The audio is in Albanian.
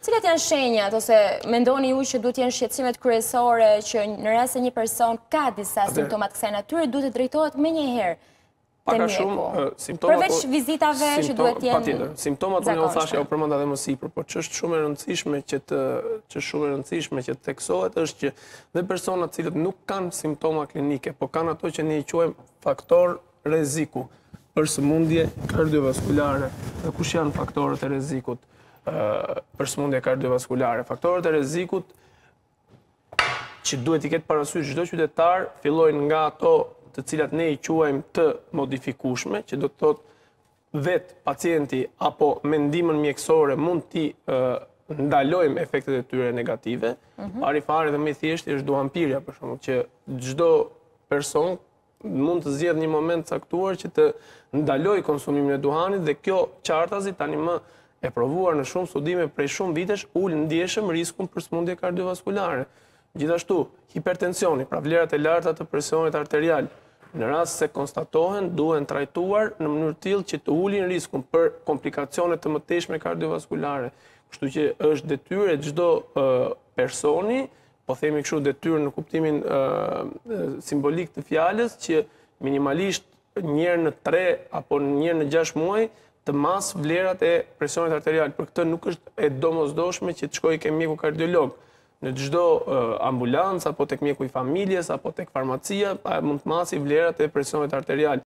Cilat janë shenjat, ose mendoni ju që duhet jenë shqetësimet kryesore që në rast se një person ka disa simptomat kësaj natyre, duhet të drejtohet menjëherë te Paka mjeku? shumë simptomat... Përveç vizitave që duhet jenë patjetër. Simptomat unë u thashë, u përmenda dhe më sipër, por që është shumë e rëndësishme që të theksohet është që dhe personat cilët nuk kanë simptoma klinike, po kanë ato që ne i quajmë faktor rreziku për sëmundje kardiovaskulare. Dhe kush janë faktorët e rrezikut për sëmundje kardiovaskulare? Faktorët e rrezikut që duhet i ketë parasysh çdo qytetar fillojnë nga ato të cilat ne i quajmë të modifikueshme, që do të thotë vetë pacienti apo me ndihmën mjekësore mund t'i ndalojmë efektet e tyre negative. Pari fare dhe më i thjeshtë është duhanpirja, për shembull, që çdo person mund të zgjedhë një moment caktuar që të ndalojë konsumimin e duhanit dhe kjo qartazi tani më e provuar në shumë studime prej shumë vitesh ul ndjeshëm riskun për sëmundje kardiovaskulare. Gjithashtu, hipertensioni, pra vlerat e larta të presionit arterial, në rast se konstatohen, duhen trajtuar në mënyrë tillë që të ulin riskun për komplikacione të mëtejshme kardiovaskulare. Kështu që është detyrë çdo personi, po themi kështu detyrë në kuptimin simbolik të fjalës, që minimalisht një herë në 3 apo një herë në 6 muaj të mas vlerat e presionit arterial. Për këtë nuk është e domosdoshme që të shkojë ke mjeku kardiolog. Në çdo ambulancë apo tek mjeku i familjes apo tek farmacia mund të masi vlerat e presionit arterial.